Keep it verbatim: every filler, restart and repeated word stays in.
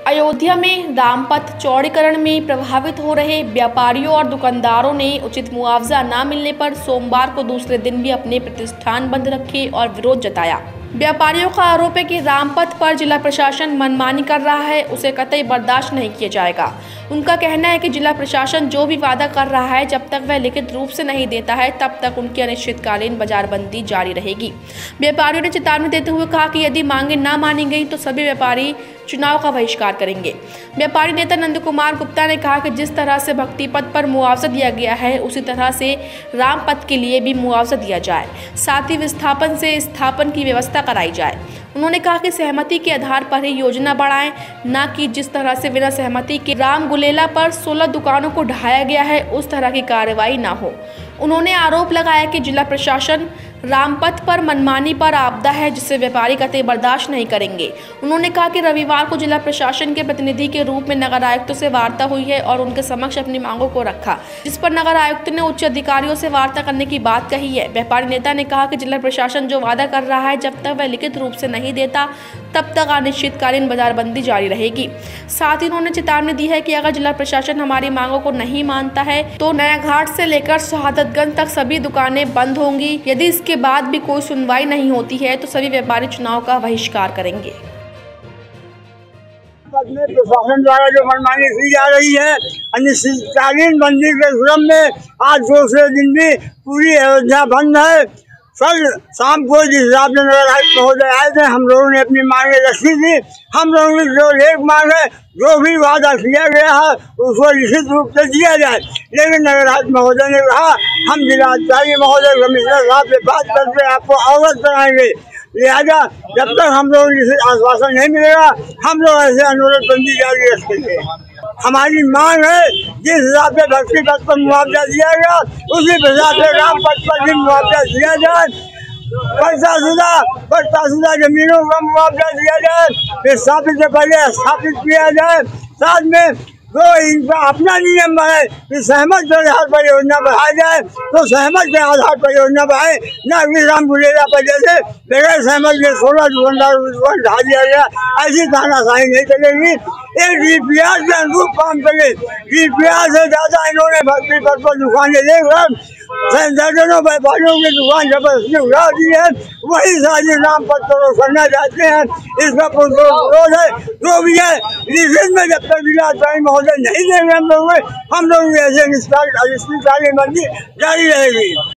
अयोध्या में रामपथ चौड़ीकरण में प्रभावित हो रहे व्यापारियों और दुकानदारों ने उचित मुआवजा न मिलने पर सोमवार को दूसरे दिन भी अपने प्रतिष्ठान बंद रखे और विरोध जताया। व्यापारियों का आरोप है कि रामपथ पर जिला प्रशासन मनमानी कर रहा है, उसे कतई बर्दाश्त नहीं किया जाएगा। उनका कहना है कि जिला प्रशासन जो भी वादा कर रहा है, जब तक वह लिखित रूप से नहीं देता है तब तक उनकी अनिश्चितकालीन बाजारबंदी जारी रहेगी। व्यापारियों ने चेतावनी देते हुए कहा कि यदि मांगे न मानी गई तो सभी व्यापारी चुनाव का बहिष्कार करेंगे। व्यापारी नेता नंद कुमार गुप्ता ने कहा कि जिस तरह से भक्ति पथ पर मुआवजा दिया गया है, उसी तरह से रामपथ के लिए भी मुआवजा दिया जाए, साथ ही विस्थापन से स्थापन की व्यवस्था कराई जाए। उन्होंने कहा कि सहमति के आधार पर ही योजना बढ़ाएं, न कि जिस तरह से बिना सहमति के राम गुलेला पर सोलह दुकानों को ढाया गया है, उस तरह की कार्रवाई न हो। उन्होंने आरोप लगाया कि जिला प्रशासन रामपथ पर मनमानी पर आपदा है, जिसे व्यापारी कतई बर्दाश्त नहीं करेंगे। उन्होंने कहा कि रविवार को जिला प्रशासन के प्रतिनिधि के रूप में नगर आयुक्त से वार्ता हुई है और उनके समक्ष अपनी मांगों को रखा, जिस पर नगर आयुक्त ने उच्च अधिकारियों से वार्ता करने की बात कही है। व्यापारी नेता ने कहा कि जिला प्रशासन जो वादा कर रहा है, जब तक वह लिखित रूप से नहीं देता तब तक अनिश्चितकालीन बाजारबंदी जारी रहेगी। साथ ही उन्होंने चेतावनी दी है कि अगर जिला प्रशासन हमारी मांगों को नहीं मानता है तो नया घाट से लेकर शहादतगंज तक सभी दुकानें बंद होंगी। यदि इसके बाद भी कोई सुनवाई नहीं होती है तो सभी व्यापारी चुनाव का बहिष्कार करेंगे। प्रशासन द्वारा जो मनमानी की जा रही है, अनिश्चितकालीन बंदी के क्रम में आज दूसरे दिन भी पूरी अयोध्या बंद है। कल शाम को जिस हिसाब से नगर आयुक्त महोदय आए थे, हम लोगों ने अपनी मांगे रखी थी। हम लोगों ने जो एक मांग है, जो भी वादा किया गया है उसको लिखित रूप से दिया जाए, लेकिन नगर आयुक्त महोदय ने कहा हम जिलाधिकारी महोदय कमिश्नर साहब से बात करके आपको अवगत कराएंगे। लिहाजा जब तक हम लोग लिखित आश्वासन नहीं मिलेगा, हम लोग ऐसे अनुरोध बंदी जारी रखेंगे। हमारी मांग है जिस हिसाब से भक्ति पथ पर मुआवजा दिया गया, उसी हिसाब से रामपथ पर भी मुआवजा दिया जाए। पर्चाशुदा पर्चाशुदा जमीनों का मुआवजा दिया जाए, विस्थापित से पहले स्थापित किया जाए। साथ में तो इनका अपना नियम है कि सहमत के आधार पर योजना बढ़ाई जाए, तो सहमत के आधार पर योजना बढ़ाए, न कि राम गुलेला पर जैसे बगैर सहमत के सोलह दुकानदारों को दुकान ढा दिया गया। ऐसी तानाशाही नहीं चलेगी। एक डीपीआर के अनुरूप काम करे। डीपीआर से ज्यादा इन्होंने भक्ति पथ पर दुकानें लेकर दर्जनों व्यापारियों की दुकान जबरदस्ती उड़ा दी है। वही साजिश रामपथ को करना चाहते हैं, इसका विरोध है। जो भी है लिखित में जब तक जिलाधिकारी महोदय नहीं देंगे हम लोग हम लोग ऐसे अनिश्चितकालीन बंदी जारी रहेगी।